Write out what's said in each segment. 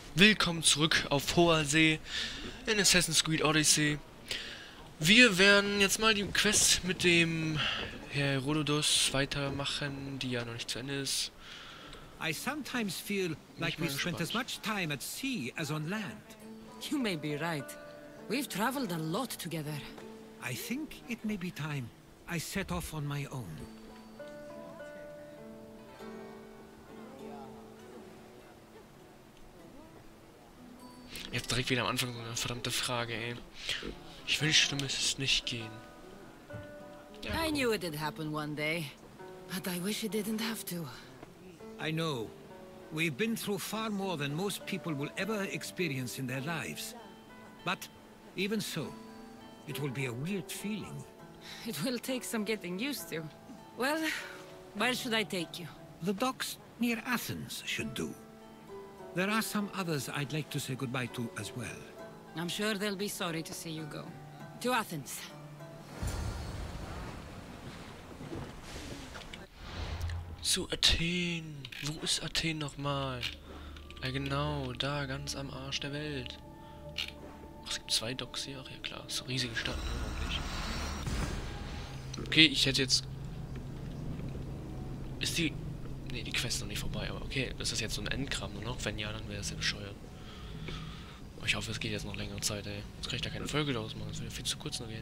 Willkommen zurück auf hoher See in Assassin's Creed Odyssey. Wir werden jetzt mal die Quest mit dem Herodotus weitermachen, die ja noch nicht zu Ende ist. I sometimes feel like mal we've spent as gespannt. much time at sea as on land. You may be right. We've traveled a lot together. I think it may be time I set off on my own. Jetzt direkt wieder am Anfang so eine verdammte Frage, ey. Ich wünschte, müsste es nicht gehen. Ja, I knew it'd happen one day, but I wish it didn't have to. I know. We've been through far more than most people will ever experience in their lives. But even so, it will be a weird feeling. It will take some getting used to. Well, where should I take you? The docks near Athens should do. There are some others I'd like to say goodbye to as well. I'm sure they'll be sorry to see you go. To Athens. zu Athen. Wo ist Athen nochmal? Ja genau, da ganz am Arsch der Welt. Ach, es gibt zwei Docks hier. Ach ja klar, ist eine riesige Stadt, ne? Eigentlich. Okay, ich hätte jetzt... Ist die... Ne, die Quest noch nicht vorbei, aber okay, ist das jetzt so ein Endkram nur noch? Wenn ja, dann wäre es ja bescheuert. Aber ich hoffe, es geht jetzt noch längere Zeit, ey. Jetzt kann ich da keine Folge draus machen, das würde viel zu kurz nur gehen.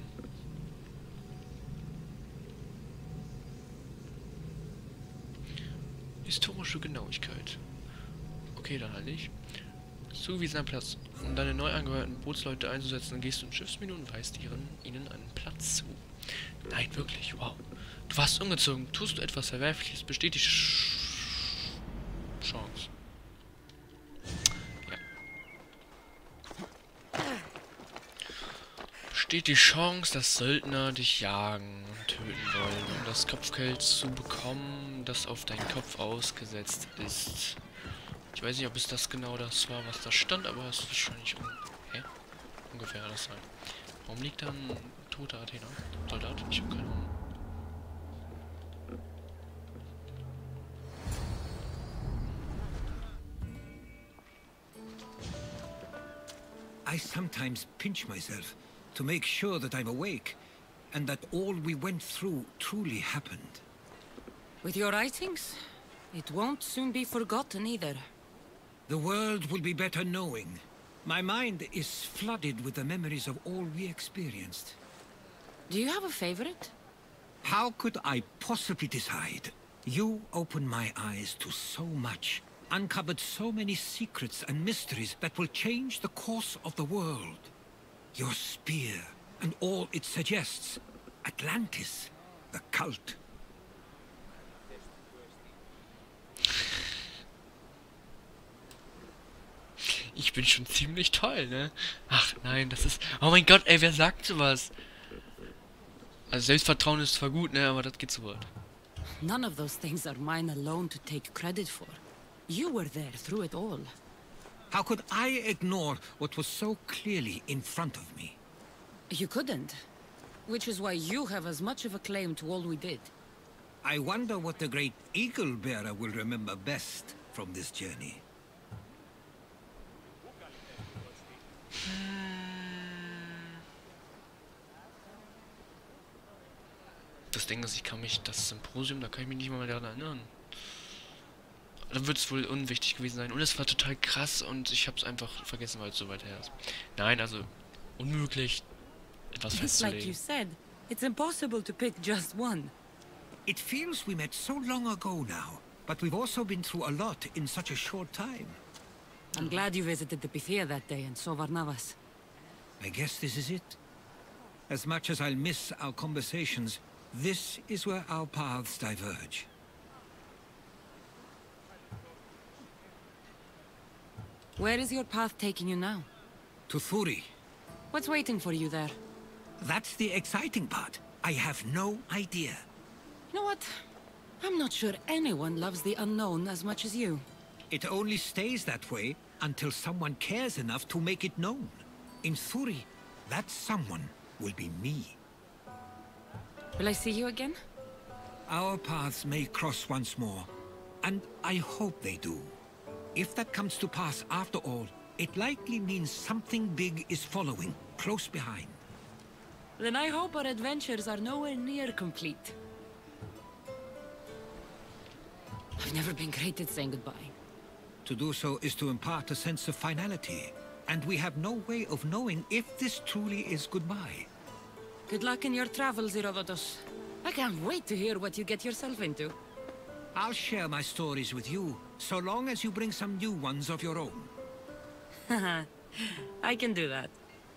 Historische Genauigkeit. Okay, dann halt nicht. Zugewiesener Platz. Um deine neu angehörten Bootsleute einzusetzen, dann gehst du in Schiffsmenü und weist ihnen einen Platz zu. Nein, wirklich, wow. Du warst ungezogen. Tust du etwas Verwerfliches, besteht die Chance. Ja. Besteht die Chance, dass Söldner dich jagen und töten wollen, um das Kopfgeld zu bekommen, das auf deinen Kopf ausgesetzt ist. Ich weiß nicht, ob es das genau das war, was da stand, aber es ist wahrscheinlich ungefähr alles sein. Warum liegt da ein toter Athener? Soldat? Ich habe keine Ahnung. I sometimes pinch myself to make sure that I'm awake and that all we went through truly happened. With your writings? It won't soon be forgotten either. The world will be better knowing. My mind is flooded with the memories of all we experienced. Do you have a favorite? How could I possibly decide? You opened my eyes to so much, uncovered so many secrets and mysteries that will change the course of the world. Your spear and all it suggests. Atlantis, the cult. Ich bin schon ziemlich toll, ne? Ach nein, das ist... Oh mein Gott, ey, wer sagt sowas? Also Selbstvertrauen ist zwar gut, ne? Aber das geht zu weit. None of those things are mine alone to take credit for. You were there through it all. How could I ignore what was so clearly in front of me? You couldn't. Which is why you have as much of a claim to all we did. I wonder what the great Eagle Bearer will remember best from this journey. Das Ding ist, das Symposium, da kann ich mich nicht mal mehr daran erinnern. Da wird es wohl unwichtig gewesen sein. Und es war total krass und ich habe es einfach vergessen, weil es so weit her ist. Nein, also unmöglich, etwas It's like you festzulegen. said, it's impossible to pick just one. It feels we met so long ago now, but we've also been through a lot in such a short time. I'm glad you visited the Pythia that day and saw Varnavas. I guess this is it. As much as I'll miss our conversations, this is where our paths diverge. Where is your path taking you now? To Thuri. What's waiting for you there? That's the exciting part. I have no idea. You know what? I'm not sure anyone loves the unknown as much as you. It only stays that way until someone cares enough to make it known. In Thuri, that someone will be me. Will I see you again? Our paths may cross once more, and I hope they do. If that comes to pass after all, it likely means something big is following, close behind. Then I hope our adventures are nowhere near complete. I've never been great at saying goodbye. To do so is to impart a sense of finality, and we have no way of knowing if this truly is goodbye. Good luck in your travels, Herodotus. I can't wait to hear what you get yourself into. I'll share my stories with you, so long as you bring some new ones of your own. Haha, I can do that.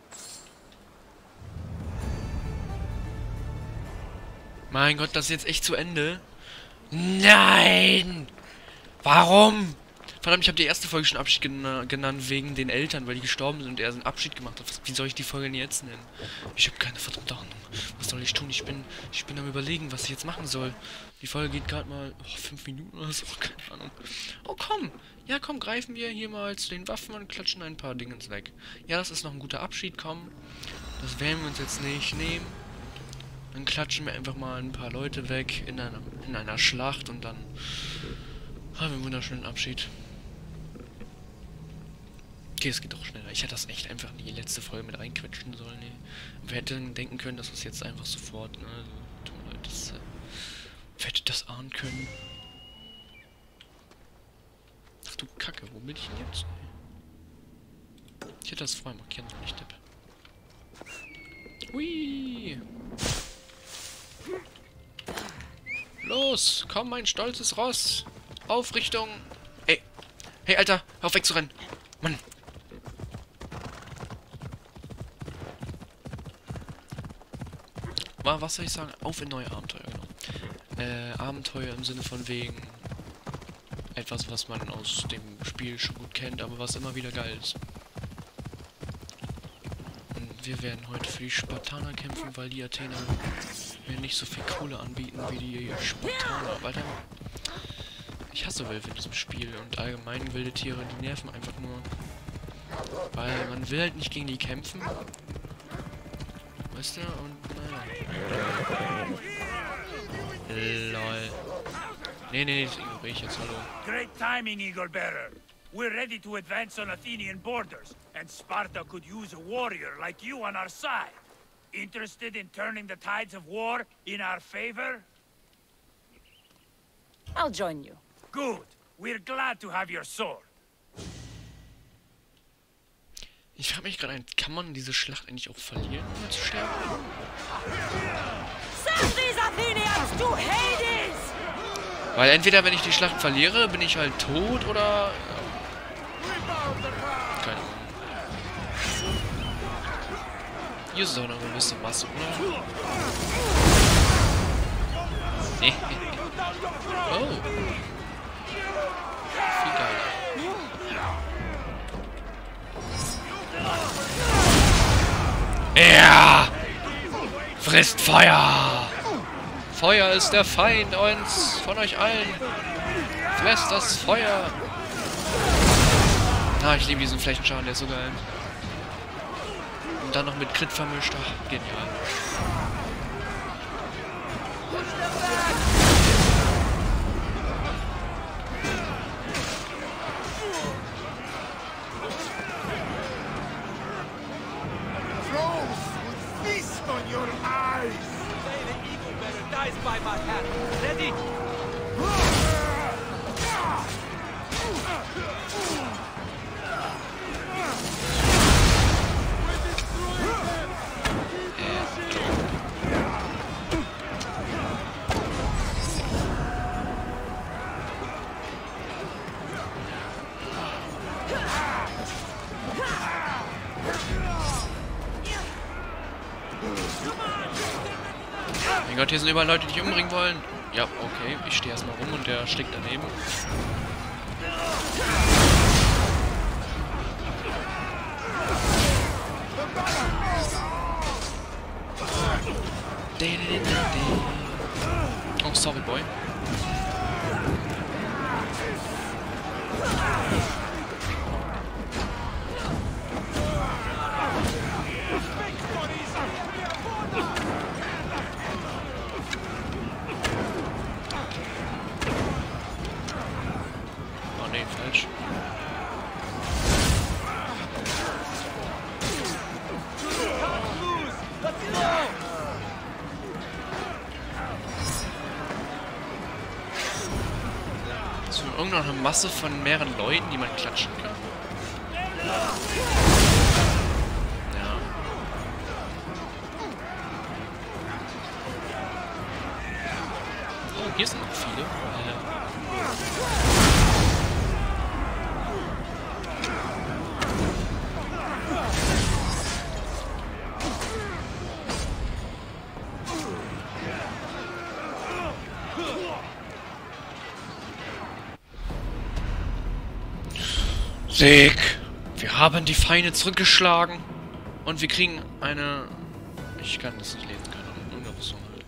Mein Gott, das ist jetzt echt zu Ende? Nein! Warum? Verdammt, ich habe die erste Folge schon Abschied genannt wegen den Eltern, weil die gestorben sind und er einen Abschied gemacht hat. Wie soll ich die Folge denn jetzt nennen? Ich habe keine verdammte Ahnung. Was soll ich tun? Ich bin am Überlegen, was ich jetzt machen soll. Die Folge geht gerade mal 5 Minuten oder so, keine Ahnung. Oh komm! Ja komm, greifen wir hier mal zu den Waffen und klatschen ein paar Dinge weg. Ja, das ist noch ein guter Abschied, komm. Das werden wir uns jetzt nicht nehmen. Dann klatschen wir einfach mal ein paar Leute weg in einer Schlacht und dann haben wir einen wunderschönen Abschied. Okay, es geht doch schneller. Ich hätte das echt einfach in die letzte Folge mit reinquetschen sollen. Nee. Wer hätte denn denken können, dass das jetzt einfach sofort... Ne? Also, tut mir leid, wer hätte das ahnen können? Ach du Kacke, wo bin ich denn jetzt? Ich hätte das vorher markieren sollen, nicht Depp. Hui! Los, komm, mein stolzes Ross! Auf Richtung... Ey! Hey, Alter, hör auf wegzurennen! Mann! Was soll ich sagen? Auf in neue Abenteuer, genau. Abenteuer im Sinne von wegen etwas, was man aus dem Spiel schon gut kennt, aber was immer wieder geil ist. Und wir werden heute für die Spartaner kämpfen, weil die Athener mir nicht so viel Kohle anbieten wie die Spartaner. Weiter. Ich hasse Wölfe in diesem Spiel und allgemein wilde Tiere, die nerven einfach nur. Weil man will halt nicht gegen die kämpfen. Weißt du? Und naja. Lol. Nee, das ignoriere ich jetzt, hallo. Great timing, Eagle Bearer. We're ready to advance on Athenian borders, and Sparta could use a warrior like you on our side. Interested in turning the tides of war in our favor? I'll join you. Good. We're glad to have your sword. Ich frage mich gerade, kann man diese Schlacht eigentlich auch verlieren, ohne zu sterben? Send these Athenians to Hades! Weil entweder, wenn ich die Schlacht verliere, bin ich halt tot oder... Keine Ahnung. Hier ist doch noch ein bisschen Masse, oder? Oh. Viel geiler. Ja! Frisst Feuer! Feuer ist der Feind von euch allen. Fresst das Feuer. Ah, ich liebe diesen Flächenschaden, der ist so geil. Und dann noch mit Crit vermischt. Ach, genial. By my hand. Ready? Mein Gott, hier sind überall Leute, die dich umbringen wollen. Ja, okay. Ich stehe erstmal rum und der steckt daneben. Oh, sorry, Boy. Oh nee, falsch. haben noch eine Masse von mehreren Leuten, die man klatschen kann. Ja. Oh, hier sind noch viele. Sieg! Wir haben die Feinde zurückgeschlagen. Und wir kriegen eine... Ich kann das nicht lesen, keine Ahnung. Irgendeine Rüstung halt.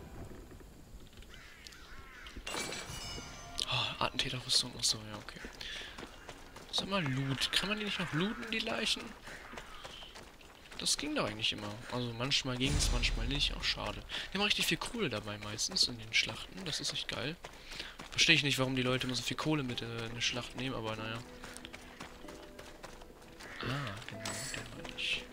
Oh, Attentäterrüstung. Achso, ja, okay. Sag mal, Loot. Kann man die nicht noch looten, die Leichen? Das ging doch eigentlich immer. Also manchmal ging es, manchmal nicht. Auch schade. Die haben richtig viel Kohle dabei meistens in den Schlachten. Das ist echt geil. Verstehe ich nicht, warum die Leute immer so viel Kohle mit in eine Schlacht nehmen, aber naja. Ah, genau, den meine ich.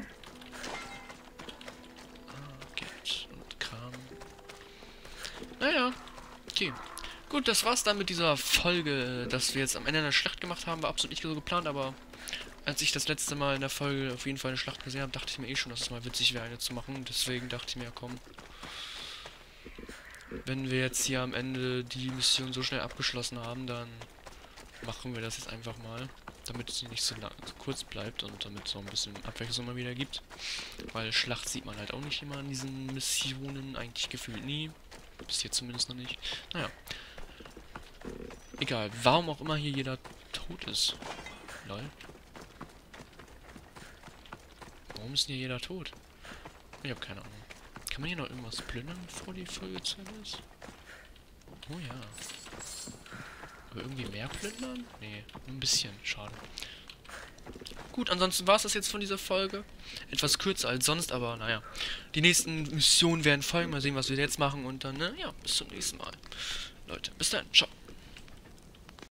Ah, Geld und Kram. Naja, okay. Gut, das war's dann mit dieser Folge, dass wir jetzt am Ende eine Schlacht gemacht haben. War absolut nicht so geplant, aber als ich das letzte Mal in der Folge auf jeden Fall eine Schlacht gesehen habe, dachte ich mir eh schon, dass es mal witzig wäre, eine zu machen. Deswegen dachte ich mir, komm, wenn wir jetzt hier am Ende die Mission so schnell abgeschlossen haben, dann machen wir das jetzt einfach mal. Damit sie nicht so kurz bleibt und damit es so ein bisschen Abwechslung mal wieder gibt. Weil Schlacht sieht man halt auch nicht immer in diesen Missionen, eigentlich gefühlt nie. Bis jetzt zumindest noch nicht. Naja. Egal, warum auch immer hier jeder tot ist. Lol. Warum ist denn hier jeder tot? Ich habe keine Ahnung. Kann man hier noch irgendwas plündern, bevor die Folge zu Ende ist? Oh ja. Aber irgendwie mehr plündern? Nee, nur ein bisschen. Schade. Gut, ansonsten war es das jetzt von dieser Folge. Etwas kürzer als sonst, aber naja. Die nächsten Missionen werden folgen. Mal sehen, was wir jetzt machen. Und dann, ja, bis zum nächsten Mal. Leute, bis dann. Ciao.